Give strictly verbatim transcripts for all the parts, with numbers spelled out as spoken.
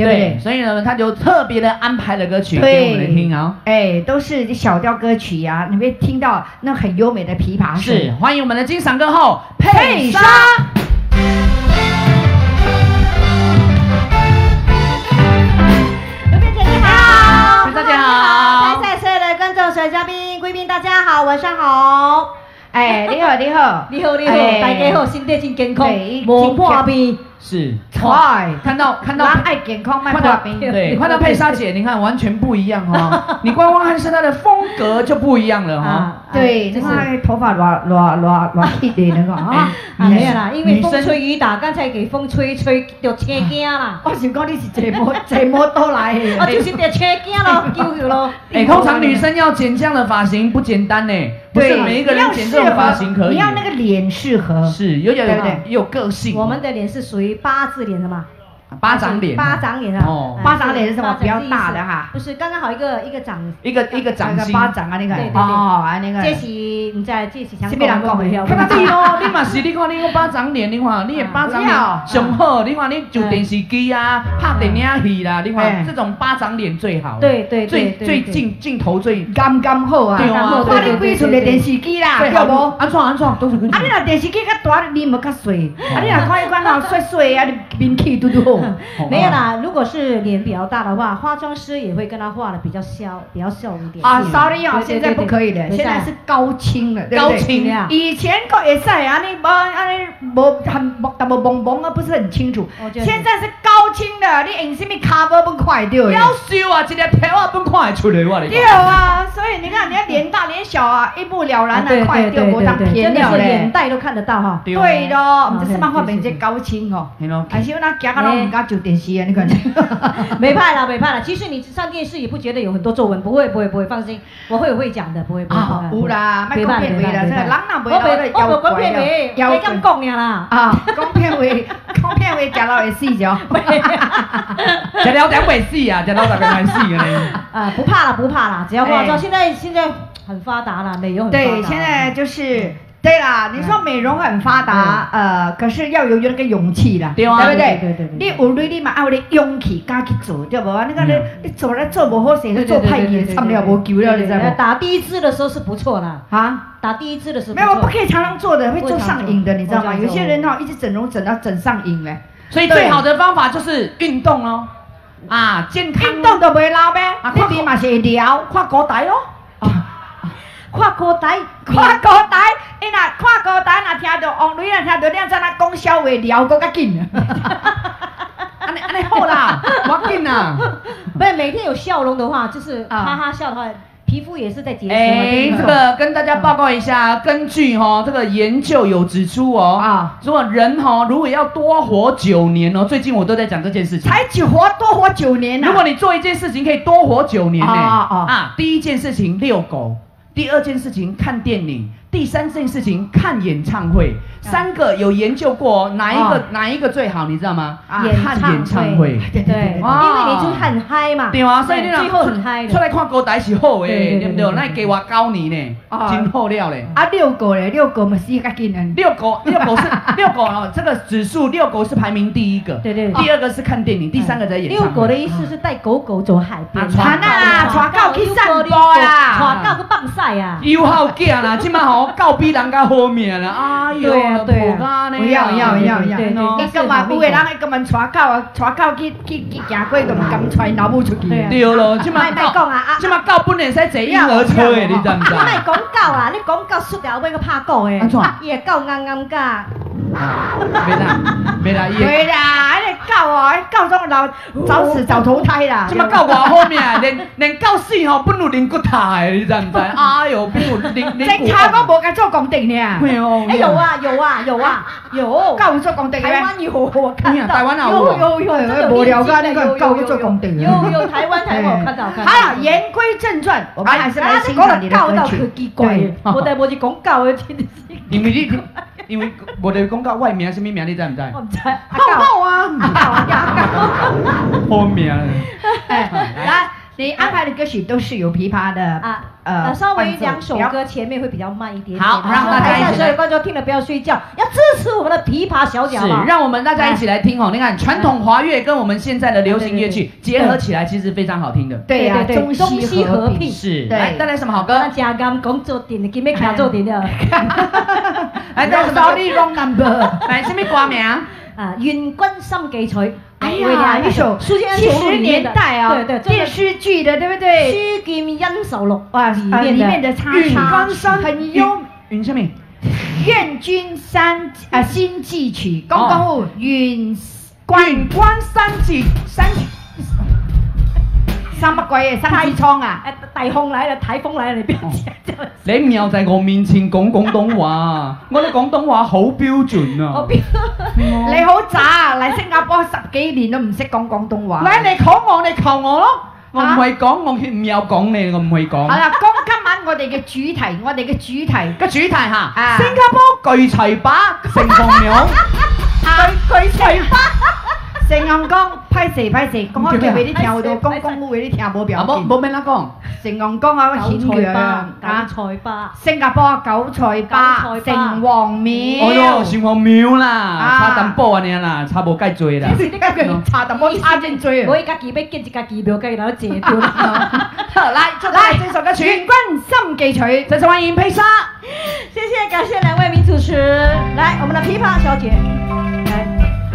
对不对？ 所以呢，他就特别的安排了歌曲给我们来听啊。 哎，都是小调歌曲呀、啊，你会听到那很优美的琵琶声。 是，欢迎我们的金嗓歌后佩莎。 卢佩姐你好， 大家好， 台下所有的观众、所有嘉宾、贵宾，大家好，晚上好。 哎，你好，你好， 你好，你好，大家好，身体真健康，无破病。 是， 哇， 看到看到爱健康，卖破病。 对，看到佩莎姐，你看完全不一样哈，你光光看是她的风格就不一样了哈。 对，你看头发乱乱乱乱一点那个啊， 没有啦，因为风吹雨打，刚才给风吹吹就车惊啦。 我想讲你是坐摩坐摩托来的， 啊，就是得车惊咯，救救咯。 哎，通常女生要剪这样的发型不简单呢，不是每一个人剪这种发型可以。 你要那个脸适合， 是有点有个性。 我们的脸是属于八字脸的嘛。 巴掌脸， 巴掌脸啊！ 哦，巴掌脸是什么？比较大的哈。 不是，刚刚好一个一个掌， 一个一个掌心， 巴掌啊那个。 对对对。 哦，那个。 这是你在这是想讲人讲的。 看到你哦，你嘛是你看你个巴掌脸，你看你的巴掌脸上好，你看你就电视机啊、拍电影戏啦，你看这种巴掌脸最好。 对对最最镜镜头最刚刚好啊。 对啊。 看你几寸的电视机啦，对不？ 安怎安怎都是。 啊，你若电视机较大，你无较水；啊，你若看一款哦，水水啊，你面气嘟嘟好。 没有啦。如果是脸比较大的话，化妆师也会跟他画的比较消，比较瘦一点。 啊 ，sorry 哦，现在不可以了，现在是高清了，对不对？高清啊！ 以前可会使啊，你无啊你无很淡薄蒙蒙啊，不是很清楚。现在是高清的，你用什么 cover 不快掉？ 要修啊，一个条啊不快出来我哩。 对啊，所以你看，人家脸大脸小啊，一目了然啊，快掉无当偏了嘞。 脸带都看得到哈。 对咯，唔是漫画面这高清哦。而且那行啊，拢唔敢就电视啊，你看。 没怕啦，没怕啦。其实你上电视也不觉得有很多皱纹，不会，不会，不会，放心，我会会讲的，不会，不会。 啊，有啦，别讲片尾啦，这人哪袂老的妖怪了，妖怪咁讲呀啦。 啊，讲片尾，讲片尾，食了会死着。 食了点会死啊，食了特别会死的呢。 啊，不怕啦，不怕啦，只要化妆，现在现在很发达啦，美容很发达。 对，现在就是。对啦，你说美容很发达，呃，可是要有那个勇气啦，对不对？ 对对对。 你有你你嘛要有勇气，敢去做，对不？那个你你做来做不好势，你做派也参了无救了，你知道不？ 打第一支的时候是不错的啊， 打第一支的时候没有，不可以常常做的，会做上瘾的，你知道吗？有些人哦，一直整容整到整上瘾嘞。 所以最好的方法就是运动哦，啊，健康。 运动都袂老呗，你比嘛是会聊， 看古台哦。 看高台， 看高台，伊若看高台，若听到王雷，若听到你怎那讲笑话聊搁较紧。 安尼安尼好啦，我紧啦。 不是每天有笑容的话，就是哈哈笑的话，皮肤也是在结晶。 哎，这个跟大家报告一下，根据哈这个研究有指出哦，啊，如果人哈如果要多活九年哦，最近我都在讲这件事情。 才九活多活九年呐！ 如果你做一件事情可以多活九年呢，啊，第一件事情遛狗。第二件事情看电影，第三件事情看演唱会，三个有研究过哪一个哪一个最好，你知道吗？看演唱会， 对对，因为你就很嗨嘛， 对啊，所以你最后很嗨， 出来看歌台是好诶，对不对？那给我九年呢，真好了嘞。 啊，遛狗嘞，遛狗嘛是较紧的。 遛狗，遛狗是遛狗哦，这个指数遛狗是排名第一个，对对，第二个是看电影，第三个在演唱会。 遛狗的意思是带狗狗走海边， 传啊，传狗去散步啦， 传狗去放晒啊， 有好囝啦，即马吼狗比人较好命啦，哎呦， 对啊，不要要要要，你干嘛有个人会根本带狗啊，带狗去去去行过，都唔敢带老母出去。 对咯，即马狗，即马狗本来使坐婴儿车的，你知唔知？ 你莫讲狗啊，你讲狗摔跤尾个拍狗的， 安怎？ 伊个狗啱啱甲。 没啦，没啦， 对啦，那个狗哦，狗种老早死早投胎啦。 即马狗偌好命，连连狗死吼，本有灵骨塔的，你知唔知？哎呦，本有灵灵骨。 这卡我无该做公定呢。 没有。 哎有啊有啊有啊有。 狗有做公定的。 台湾有，我看到。 台湾有有有有，无聊个那个狗有做公定。 有有台湾台湾我看到看到。 好了，言归正传，我们还是来欣赏你的歌曲。 奇怪，我在无是讲狗的，真是。 因为你。因为无得讲到外名什么名，你知唔知？ 我唔知。 好好啊，好啊， 好名。 哎，来你安排的歌曲都是有琵琶的啊， 呃，稍微两首歌前面会比较慢一点点。 好，让大家一起所有观众听了不要睡觉，要支持我们的琵琶小姐。 是，让我们大家一起来听哦。你看，传统华乐跟我们现在的流行乐曲结合起来，其实非常好听的。 对呀，中西合璧。 是，来带来什么好歌？ 加甘讲做点的，今日卡做点的。 来，带什么？Sorry wrong number。 来，什么歌名？ 啊，《愿君心記取》。 哎呀，一首七十年代啊， 对对， 电视剧的，对不对？ 《书劍恩仇錄》 哇，里面的插插很优。 云什么？ 愿君三啊心记曲，讲讲有愿愿关三季三。 什么鬼嘢？三季窗啊！ 大風來了，颱風來了，你不要講。 你唔又在我面前講廣東話，我哋廣東話好標準啊！ 你好渣，嚟新加坡十幾年都唔識講廣東話。 嚟你考我，你求我咯！我唔會講，我唔有講你，我唔會講。 好啦，講今晚我哋嘅主題，我哋嘅主題個主題嚇，新加坡巨齊把城隍廟，巨巨齊把。 成人講歹勢歹勢，講我叫俾你聽好多，講講我俾你聽冇表現。 冇冇咩啦講。 成人講啊，顯揚啊， 九彩巴。 新加坡九彩巴，城隍廟。 哦喲，城隍廟啦，差淡薄啊你啦，差無介多啦。 你家佢差淡薄差真多。 我家己要建一家己廟，家己攞借掉。 好，來，來這首歌曲《願君心記取》， 再次歡迎佩莎。 謝謝，感謝兩位名主持。來，我們的琵琶小姐，來。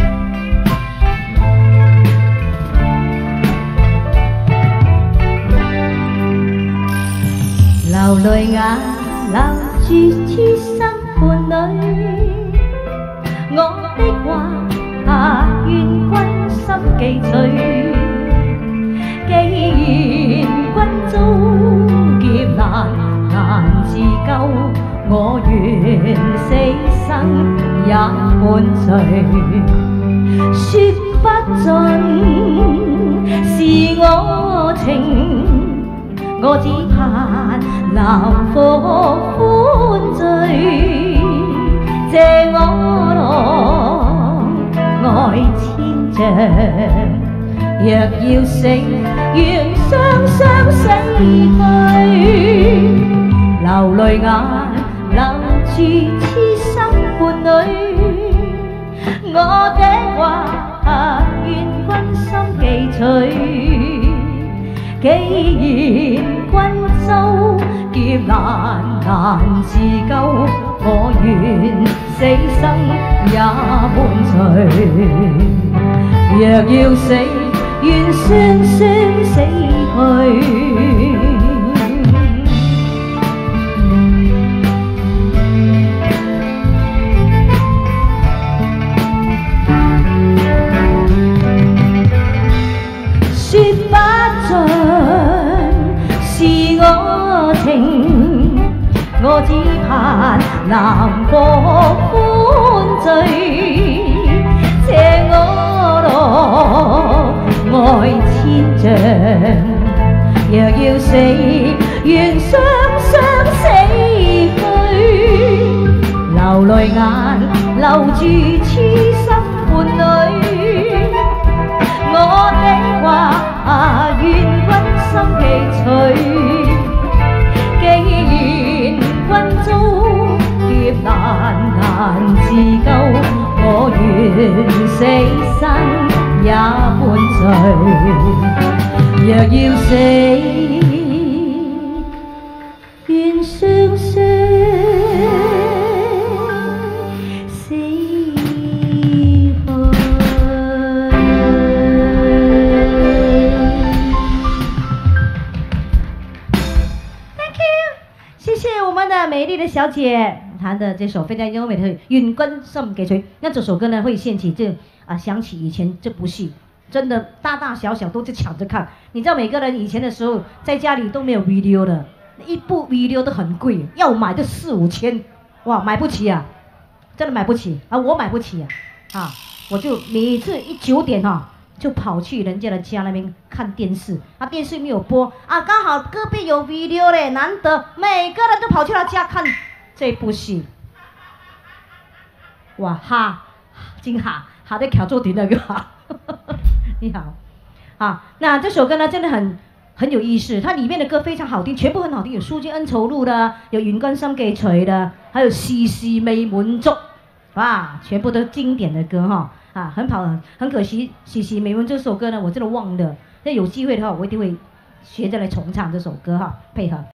流淚眼留住痴心伴侶，我的話願君心記取。既然君遭劫難難自救，我願死生也伴隨。說不盡是我情。我只盼南火歡醉，借我郎愛千丈。若要死，願雙雙死去。流淚眼留住痴心伴侶，我的話願君心記取。既然君遭劫難難自救，我願死生也伴隨。若要死，願雙雙死去。我只盼南國歡醉，借我郎愛千丈。若要死，願雙雙死去。流淚眼留住痴心伴侶，我的話願君心記取。君遭劫難難自救，我願死生也伴隨。若要死，願雙雙死去。美麗的小姐彈的這首非常優美的《願君心記取》，那這首歌呢會掀起這啊想起以前這部戲，真的大大小小都在搶着看。你知道每個人以前的時候在家裡都沒有 video 的，一部 video 都很貴，要買就四五千，哇，買不起啊，真的買不起啊，我買不起啊，啊，我就每次一九點啊。就跑去人家的家那邊看電視，啊電視沒有播啊，剛好隔壁有 video 嘞，難得每個人都跑去他家看這部戲，哇哈，真哈，哈得調做點那個哈，你好，啊，那這首歌呢真的很很有意思，它里面的歌非常好听，全部很好听，有《書劍恩仇錄》的，有《雲君心記隨》的，還有《事事未滿足》，哇，全部都經典的歌哈，啊，很好，很可惜，《事事未滿足》這首歌呢，我真的忘了，那有機會的話，我一定會學着來重唱這首歌哈，配合。